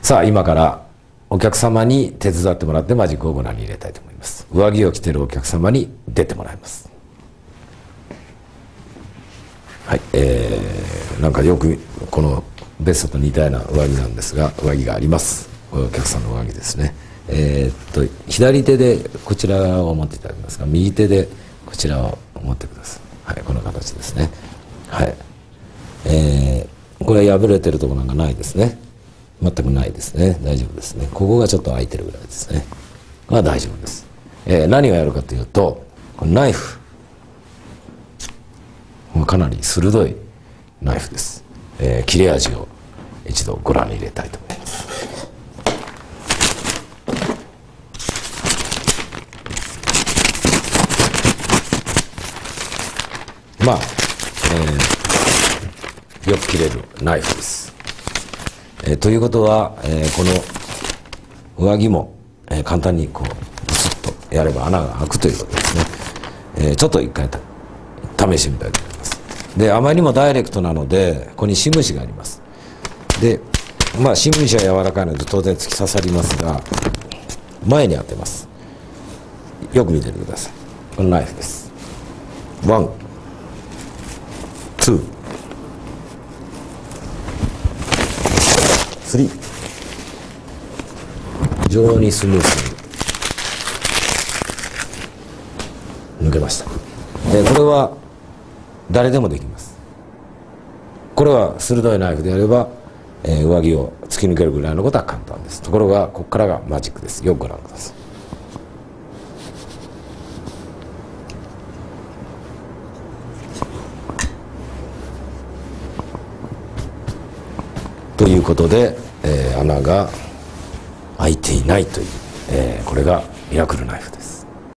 さあ今からお客様に手伝ってもらってマジックをご覧に入れたいと思います。上着を着ているお客様に出てもらいます。はい、なんかよくこのベストと似たような上着なんですが、上着があります。これお客さんの上着ですね。左手でこちらを持っていただきますが、右手でこちらを持ってください。はい、この形ですね。はい、これは破れてるところなんかないですね。全くないですね。大丈夫ですね。ここがちょっと開いてるぐらいですね。まあ大丈夫です。何をやるかというと、このナイフ、かなり鋭いナイフです。切れ味を一度ご覧に入れたいと思います。まあ、よく切れるナイフです。ということは、この上着も、簡単にこうブスッとやれば穴が開くということですね。ちょっと一回試してみたいと思います。で、あまりにもダイレクトなのでここに新聞紙があります。で、まあ新聞紙は柔らかいので当然突き刺さりますが、前に当てます。よく見ててください。このナイフです。ワン、ツー、スリー。非常にスムーズに抜けました。これは誰でもできます。これは鋭いナイフであれば、上着を突き抜けるぐらいのことは簡単です。ところがここからがマジックです。よくご覧ください。ということで、穴が開いていないという、これがミラクルナイフです。